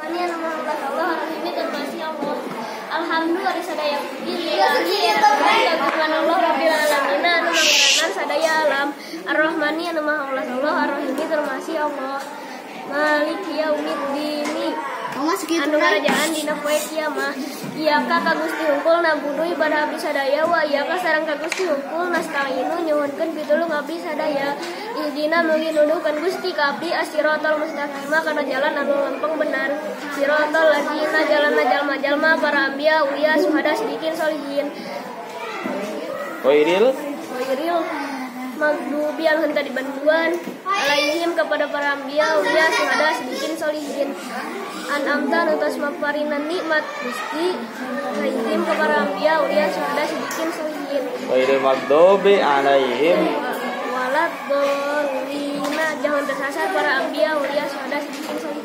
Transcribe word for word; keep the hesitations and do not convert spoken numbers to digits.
Ini nama Allah ini termasih Allah. Alhamdulillah sadaya puji lillahi laguman Allah rabbil alamin anu mangaranan sadaya alam. Ar-Rahmani anu maha Allah Allah Ar-Rahimi termasih Allah. Maliki yaumiddin anu kerajaan dina poe kiamah. Ieu ka ka Gusti hungkul nabudu ibadah abdi sadaya wa ieu ka sareng ka Gusti hungkul nasta'inu nyuhunkeun pitulung abdi sadaya. Ihdina mugi nuduhkeun Gusti ka abdi as-siratal mustaqim kana jalan anu lempeng benar. Siratal ladzina jalanna jalma-jalma para anbiya ulia syuhada sidikin solihin. Wairil Wairil magdubi anu henteu dibanduan alaihim kepada para anbiya ulia syuhada sidikin solihin. An'amta anu tos maparinan nikmat Gusti alaihim kepada anbiya ulia syuhada sidikin solihin. Wairil magdubi alaihim Walad dolina jangan tersasar para anbiya ulia syuhada sidikin solihin.